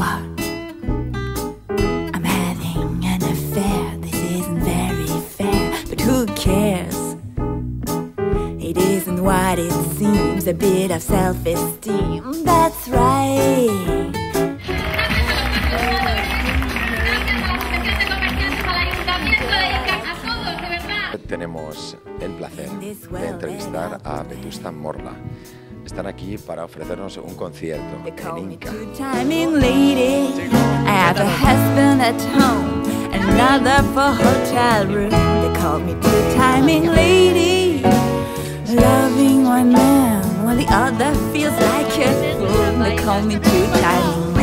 what? I'm having an affair. This isn't very fair, but who cares? It isn't what it seems. A bit of self-esteem. That's right. Tenemos el placer de entrevistar a Vetusta Morla. Están aquí para ofrecernos un concierto en Inca. I have a husband at home, another for hotel room. They call me two-timing lady, loving one man while the other feels like a fool. They call me two-timing lady.